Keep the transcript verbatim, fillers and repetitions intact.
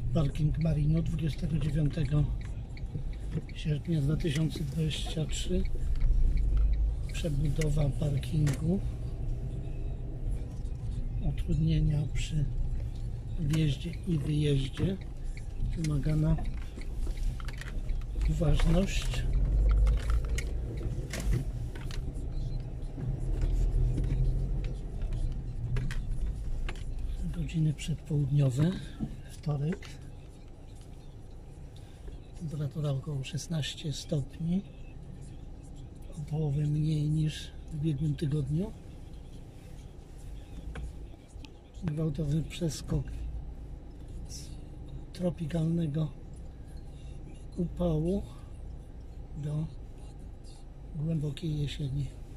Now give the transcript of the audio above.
Parking Marino, dwudziestego dziewiątego sierpnia dwa tysiące dwudziestego trzeciego. Przebudowa parkingu, utrudnienia przy wjeździe i wyjeździe, wymagana uważność. Godziny przedpołudniowe, wtorek, temperatura około szesnaście stopni, o połowę mniej niż w ubiegłym tygodniu. Gwałtowny przeskok z tropikalnego upału do głębokiej jesieni.